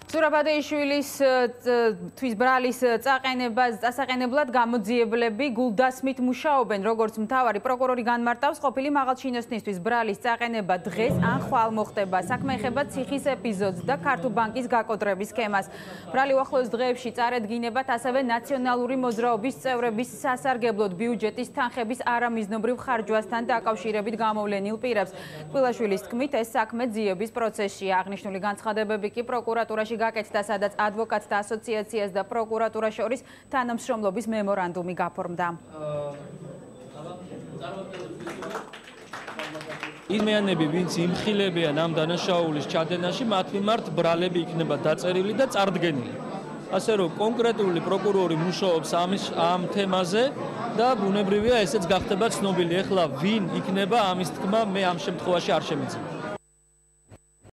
სურაბადეიშვილის თვის ბრალის წასაყენებლად გამოძიებლები გულდასმით მუშაობენ, როგორც მთავარი პროკურორი განმარტავს, ყოფილი მაღალჩინოსნისთვის ბრალის წაყენება დღეს ან ხვალ მოხდება. საქმე ეხება ციხის ეპიზოდს და ქართულ ბანკის გაკოტრების სქემას. ბრალი უახლოეს დღეებში წარედგინებათ ასევე ნაციონალური მოძრაობის წევრების სასარგებლოდ ბიუჯეტის თანხების არამიზნობრივ ხარჯვასთან დაკავშირებით გამოვლენილ პირებს. კვილაშვილის თქმით, ეს საქმე ძიების პროცესშია. აღნიშნული განცხადებები კი პროკურატურაში გაკეთდა, სადაც ადვოკატთა ასოციაციას და პროკურატურას შორის თანამშრომლობის მემორანდუმი გაფორმდა. იმიანები, ვინც იმხილებიან ამ დანაშაულის ჩადენაში, მათ მიმართ ბრალები იქნება დაწერილი და წარდგენილი. ასე რომ კონკრეტული პროკურორი მუშაობს ამ თემაზე და ბუნებრივია ესეც გახდება ცნობილი. ეხლა ვინ იქნება ამის თქმა, მე ამ შემთხვევაში არ შემიძლია.